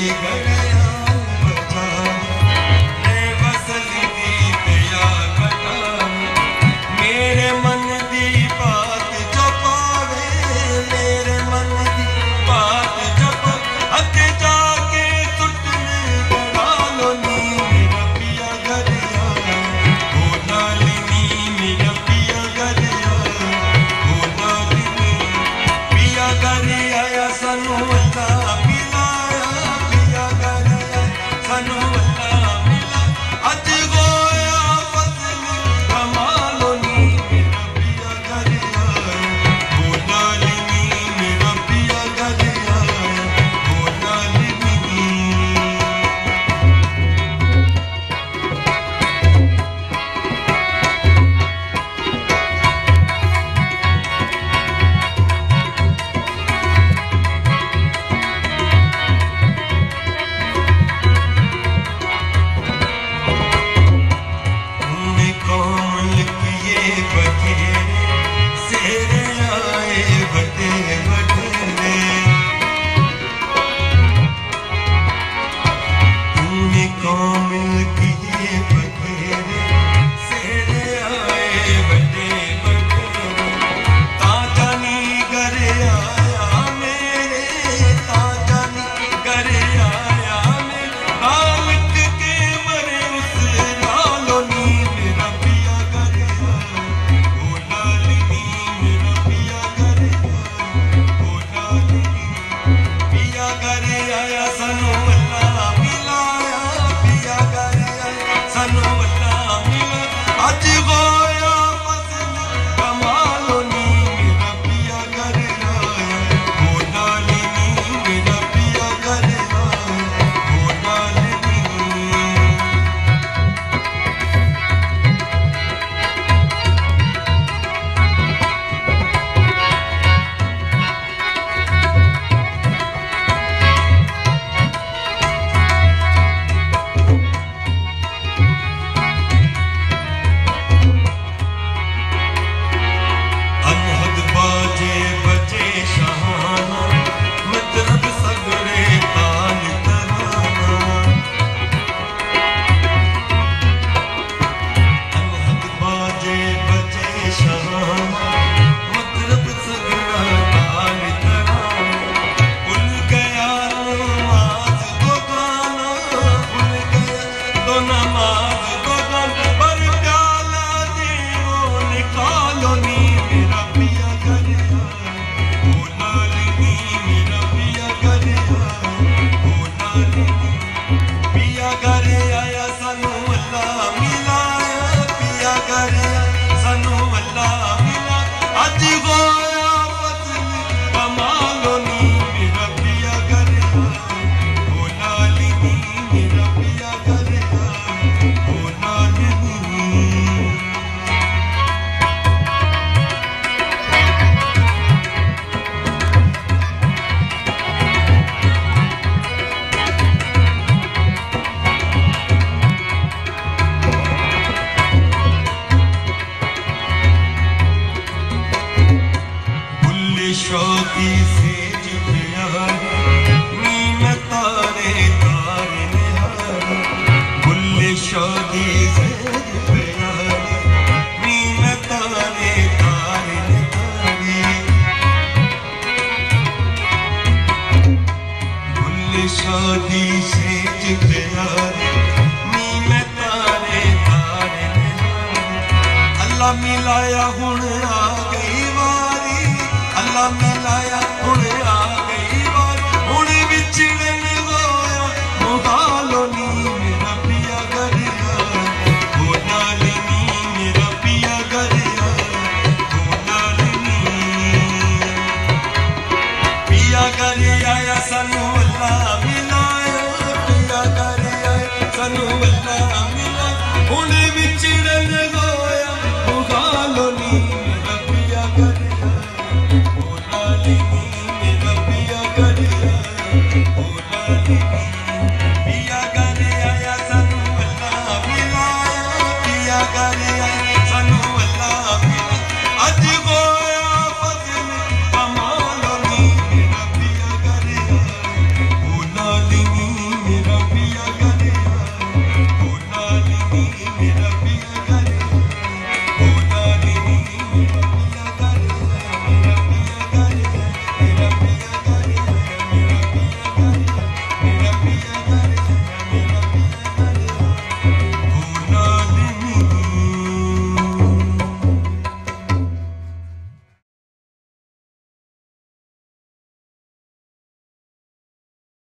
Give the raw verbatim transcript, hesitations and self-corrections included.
शोकी says प्यारे नीम तारे तारे निहारे बुल्ले शोकी सेज प्यारे नीम तारे तारे निहारे बुल्ले शोकी सेज प्यारे नीम तारे तारे निहारे अल्लाह मिलाया हुण आ गई वारी अल्लाह मिलाया हुण आ गई वारी हुण विछड़न होया मुहालो नी मेरा पिया घर आया हो नाल नी मेरा पिया घर आया हो नाल नी पिया घर आया सानू अल्लाह मिलाया पिया घर आया सानू अल्लाह मिलाया हुण विछड़न होया मुहालो नी मेरा पिया घर मेरा पिया कर ओ लाली